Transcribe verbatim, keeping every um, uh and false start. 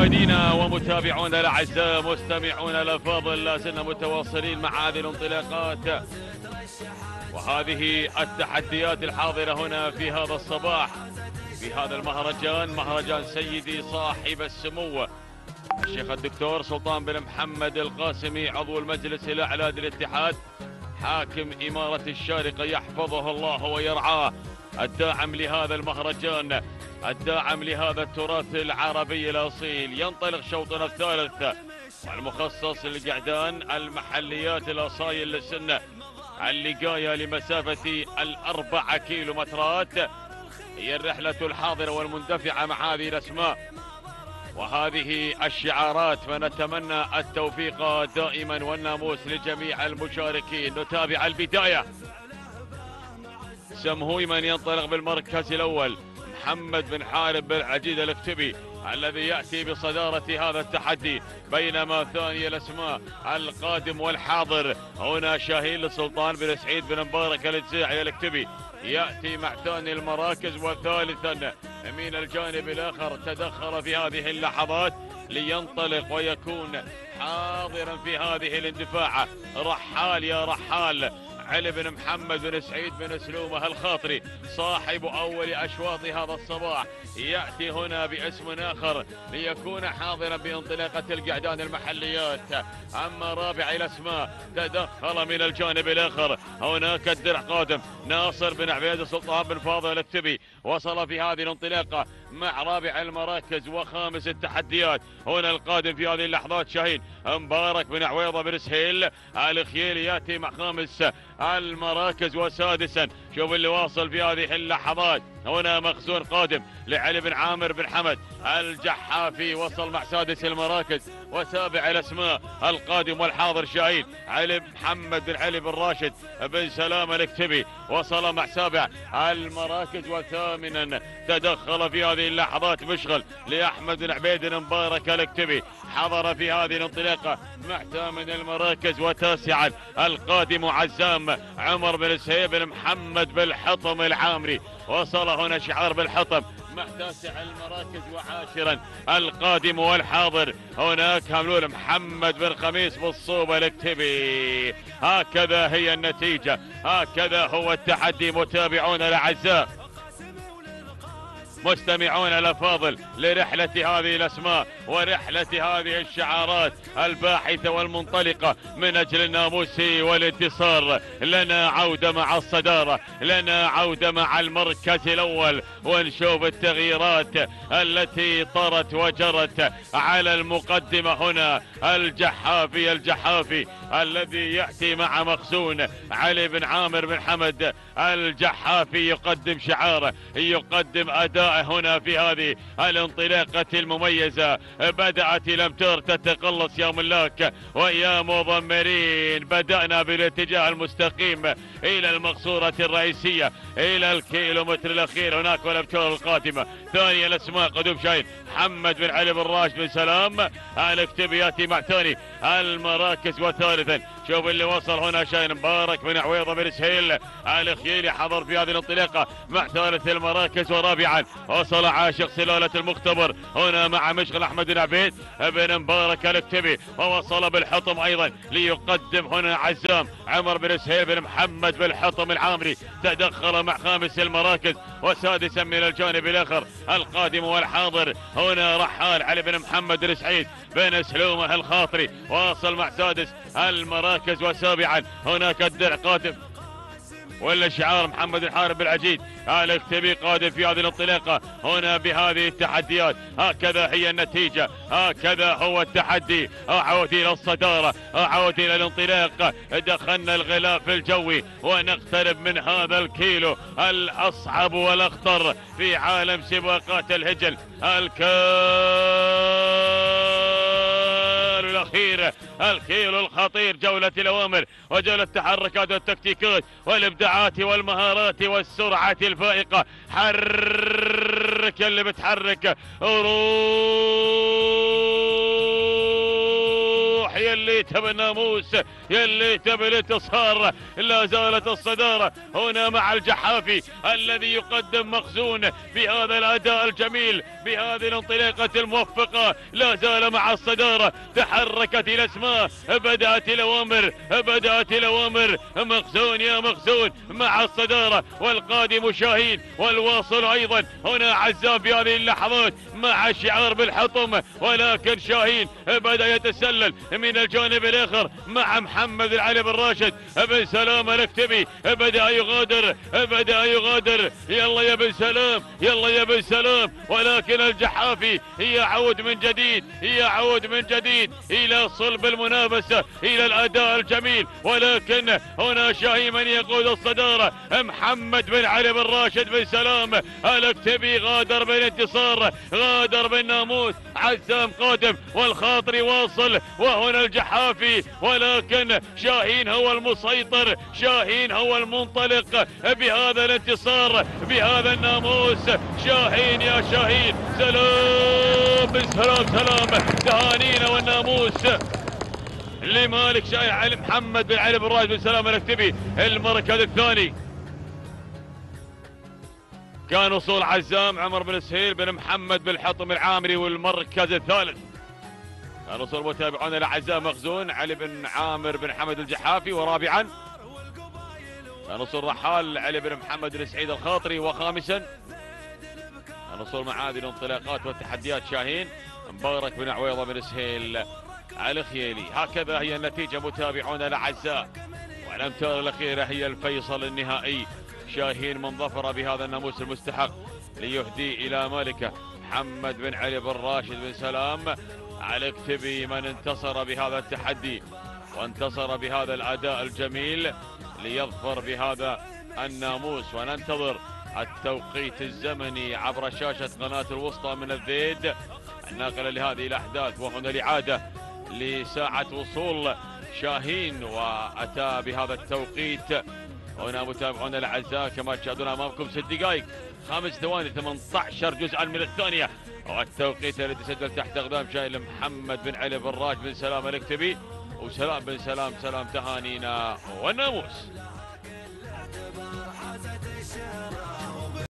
مشاهدينا ومتابعونا الاعزاء، مستمعونا الافاضل، لا زلنا متواصلين مع هذه الانطلاقات وهذه التحديات الحاضره هنا في هذا الصباح في هذا المهرجان، مهرجان سيدي صاحب السمو الشيخ الدكتور سلطان بن محمد القاسمي، عضو المجلس الاعلى للاتحاد، حاكم اماره الشارقه، يحفظه الله ويرعاه، الداعم لهذا المهرجان، الداعم لهذا التراث العربي الاصيل. ينطلق شوطنا الثالث والمخصص للقعدان، المحليات الاصايل للسنه، اللقايه لمسافه الاربع كيلومترات. هي الرحله الحاضره والمندفعه مع هذه الاسماء وهذه الشعارات، فنتمنى التوفيق دائما والناموس لجميع المشاركين. نتابع البدايه. سمهوي من ينطلق بالمركز الاول، محمد بن حارب بن عجيد الاكتبي الذي يأتي بصدارة هذا التحدي، بينما ثاني الأسماء القادم والحاضر هنا شاهين لسلطان بن سعيد بن مبارك الجزاعي الاكتبي، يأتي مع ثاني المراكز. وثالثا من الجانب الآخر تدخل في هذه اللحظات لينطلق ويكون حاضرا في هذه الاندفاعة رحال يا رحال علي بن محمد بن سعيد بن سلومه الخاطري، صاحب أول أشواط هذا الصباح، يأتي هنا باسم آخر ليكون حاضرا بانطلاقة القعدان المحليات. أما رابع الأسماء تدخل من الجانب الآخر، هناك الدرع قادم ناصر بن عبيد سلطان بن فاضل الاكتبي، وصل في هذه الانطلاقة مع رابع المراكز وخامس التحديات. هنا القادم في هذه اللحظات شاهين مبارك بن عويضة بن سهيل الخيالي، يأتي مع خامس المراكز. وسادسا شوف اللي واصل في هذه اللحظات، هنا مخزون قادم لعلي بن عامر بن حمد الجحافي، وصل مع سادس المراكز. وسابع الاسماء القادم والحاضر شاهين علي محمد بن علي بن راشد بن سلام الاكتبي، وصل مع سابع المراكز. وثامنا تدخل في هذه اللحظات مشغل لاحمد بن عبيد بن مبارك الاكتبي، حضر في هذه الانطلاقه مع ثامن المراكز. وتاسعا القادم عزام عمر بن سهيب بن محمد بالحطم العامري، وصل هنا شعار بالحطم مع تاسع المراكز. وعاشرا القادم والحاضر هناك هملول محمد بن خميس بالصوبة الاكتبي. هكذا هي النتيجة، هكذا هو التحدي. متابعونا الاعزاء، مستمعون الافاضل، لرحلة هذه الاسماء ورحلة هذه الشعارات الباحثة والمنطلقة من اجل الناموس والانتصار. لنا عودة مع الصدارة، لنا عودة مع المركز الاول، ونشوف التغييرات التي طرت وجرت على المقدمة. هنا الجحافي الجحافي الذي يأتي مع مخزون علي بن عامر بن حمد الجحافي، يقدم شعاره، يقدم أداء هنا في هذه الانطلاقة المميزة. بدأت الأمتار تتقلص يا ملاك ويا مضمرين، بدأنا بالاتجاه المستقيم إلى المقصورة الرئيسية، إلى الكيلومتر الأخير. هناك والأمتار القادمة. ثاني الأسماء قدوم شاهين محمد بن علي بن راشد بن سلام الاكتبي، يأتي مع ثاني المراكز. وثالثا شوف اللي وصل هنا شاهين مبارك بن عويضة بن سهيل الخيالي، حضر في هذه الانطلاقة مع ثالث المراكز. ورابعا وصل عاشق سلالة المختبر هنا مع مشغل أحمد بن عبيد بن مبارك الاكتبي، ووصل بالحطم أيضا ليقدم هنا عزام عمر بن سهيل بن محمد بالحطم العامري، تدخل مع خامس المراكز. وسادسا من الجانب الآخر القادم والحاضر هنا رحال علي بن محمد بن سعيد بن سلومه الخاطري، واصل مع سادس المراكز. وسابعا هناك الدرع قادم ولا شعار محمد الحارب العجيد الاكتبي، قادم في هذه الانطلاقة هنا بهذه التحديات. هكذا هي النتيجة، هكذا هو التحدي. أعود إلى الصدارة، أعود إلى الانطلاق، دخلنا الغلاف الجوي ونقترب من هذا الكيلو الأصعب والأخطر في عالم سباقات الهجل. الكيلو الأخير، الكيلو الخطير، جولة الأوامر وجولة التحركات والتكتيكات والإبداعات والمهارات والسرعة الفائقة. حرك اللي بتحرك، روح يلي يلي تبي الناموس، يلي تبي الانتصار. لا زالت الصدارة هنا مع الجحافي الذي يقدم مخزون بهذا الأداء الجميل، بهذه الانطلاقة الموفقة. لا زال مع الصدارة، تحركت الأسماء، بدأت الأوامر، بدأت الأوامر. مخزون يا مخزون مع الصدارة، والقادم شاهين، والواصل أيضا هنا عزام في هذه اللحظات مع شعار بالحطم. ولكن شاهين بدأ يتسلل من الجانب الآخر مع محمد العلي بن راشد بن سلام الاكتبي، بدأ يغادر، بدأ يغادر. يلا يا بن سلام، يلا يا بن سلام. ولكن الجحافي يعود من جديد، يعود من جديد إلى صلب المنافسة، إلى الأداء الجميل. ولكن هنا شاهين من يقود الصدارة، محمد بن علي بن راشد بن سلام الاكتبي غادر بالانتصار، غادر بالناموس. عزام قادم والخاطري واصل، وهنا الجحافي. ولكن شاهين هو المسيطر، شاهين هو المنطلق بهذا الانتصار، بهذا الناموس. شاهين يا شاهين، سلام بن سلام، سلام تهانينا والناموس لمالك شاهين علي محمد بن علي بن راشد بن سلام الاكتبي. المركز الثاني كان وصول عزام عمر بن سهيل بن محمد بن الحطم العامري. والمركز الثالث كان وصول متابعون لعزام مخزون علي بن عامر بن حمد الجحافي. ورابعا كان وصول رحال علي بن محمد بن سعيد الخاطري. وخامسا كان وصول مع هذه الانطلاقات والتحديات شاهين مبارك بن عويضه بن سهيل الخيالي. هكذا هي النتيجة متابعون الأعزاء، والأمتار الأخيرة هي الفيصل النهائي. شاهين من ظفر بهذا الناموس المستحق ليهدي إلى مالكه محمد بن علي بن راشد بن سلام الاكتبي، من انتصر بهذا التحدي وانتصر بهذا الأداء الجميل ليظفر بهذا الناموس. وننتظر التوقيت الزمني عبر شاشة قناة الوسطى من الذيد الناقلة لهذه الأحداث. وهنا الإعادة لساعة وصول شاهين، وأتى بهذا التوقيت هنا متابعونا الأعزاء كما تشاهدون أمامكم ست دقائق خمس ثواني ثمانية عشر جزءا من الثانية، والتوقيت الذي سجل تحت أقدام شاهين محمد بن علي بن راشد بن سلام الاكتبي. وسلام بن سلام، سلام تهانينا والناموس.